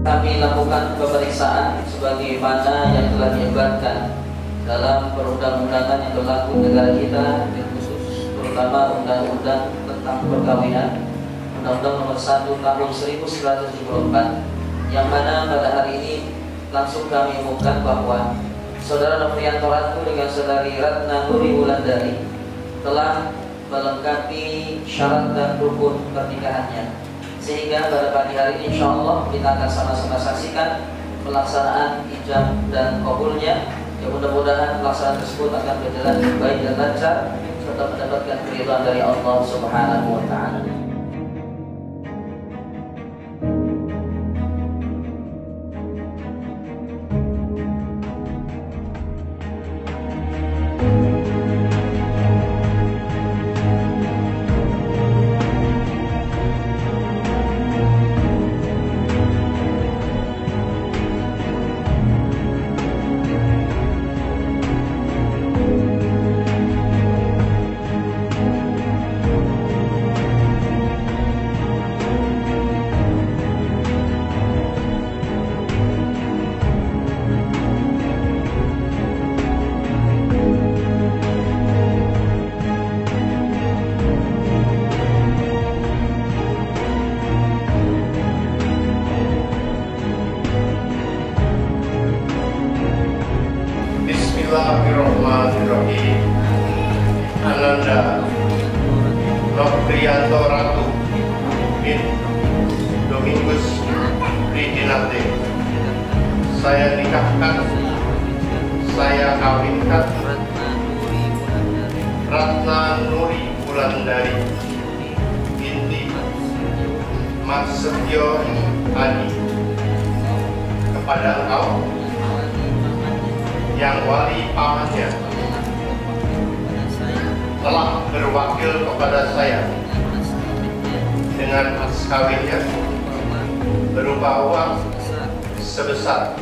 Kami lakukan pemeriksaan sebagaimana yang telah diabarkan dalam perundang-undangan yang berlaku negara kita, khusus terutama undang-undang tentang perkawinan, Undang-Undang Nomor 1 Tahun 1974, yang mana pada hari ini langsung kami umumkan bahwa Saudara Nofrianto Ratu dengan Saudari Ratna Nuri Wulandari telah melengkapi syarat dan rukun pernikahannya, sehingga pada pagi hari ini insya Allah kita akan sama-sama saksikan pelaksanaan ijab dan kabulnya. Ya, mudah-mudahan pelaksanaan tersebut akan berjalan dengan baik dan lancar serta mendapatkan keridhaan dari Allah Subhanahu wa Ta'ala. Bismillahirrahmanirrahim. Ananda Nofrianto Ratu bin Domingus Ridinate, saya nikahkan, saya kawinkan Ratna Nuri Wulandari binti Mas Setio Hadi kepada engkau yang wali pamannya telah berwakil kepada saya dengan mas kawinnya berupa uang sebesar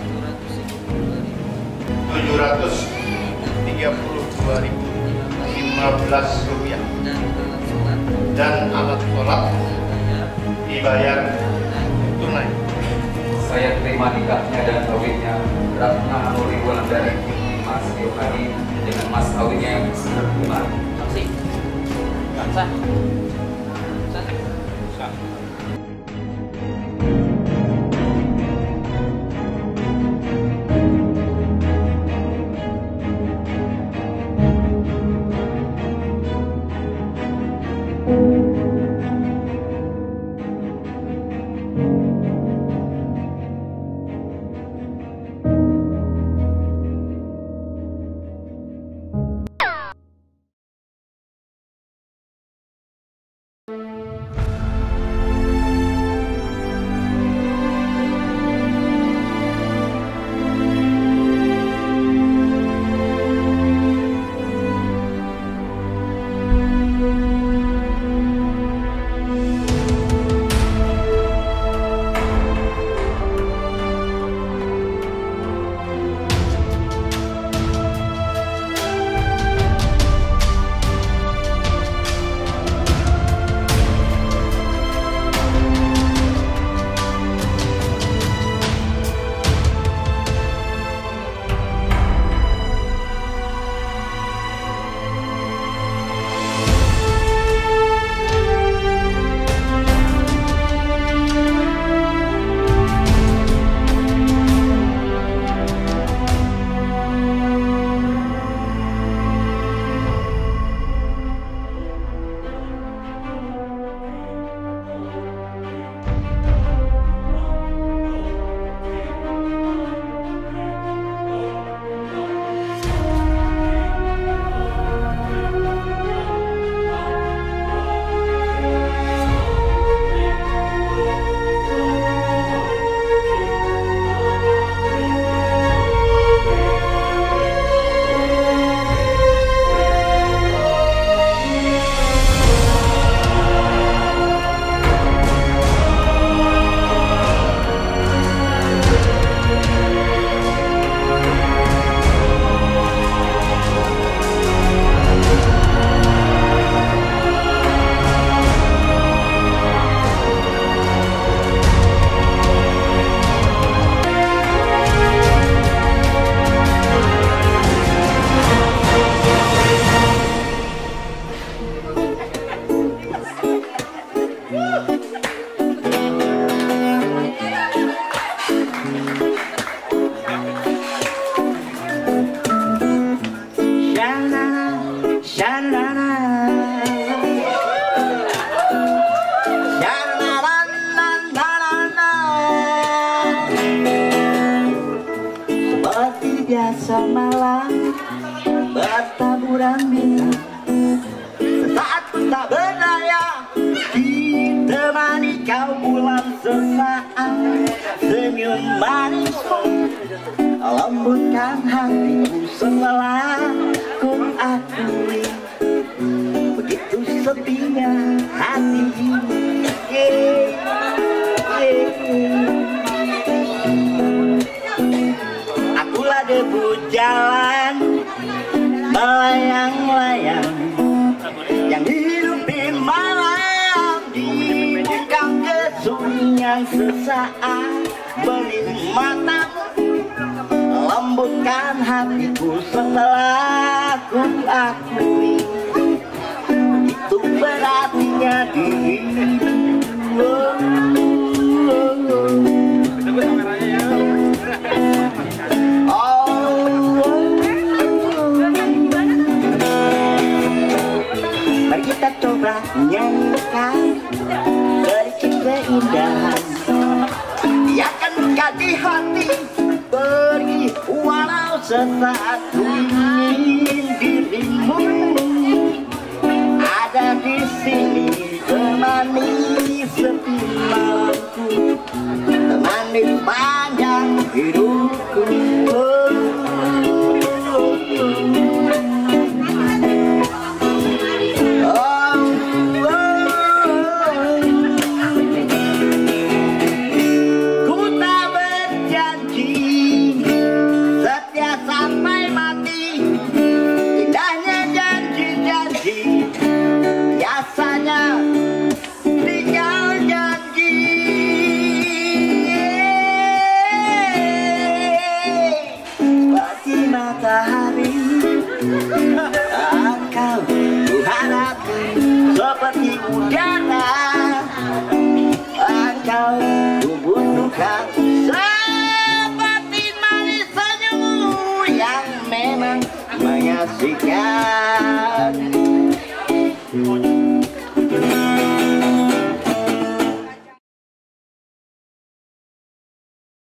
732.015 rupiah dan alat sholat dibayar tunai. Saya terima nikahnya dan kawinnya Ratna Nuri Wulandari binti Mas Setio Hadi dengan mas kawinnya yang benar. Saksi. Sah. semalam bertaburan bintang, saat tak berdaya ditemani kau bulan sesaat. Senyum manismu lembutkan hatiku, selalu ku akui begitu sepinya hati ini. Akulah debu jalan melayang-layang yang hidupi malam di bukan kesunyian sesaat. Benih matamu lembutkan hatiku, setelah ku akui itu berartinya dirimu. Mari kita coba nyanyikan sedikit keindahan yang akan mengganti hati pergi, walau sesaat ku ingin dirimu ada di sini, temani sepi malamku, temani panjang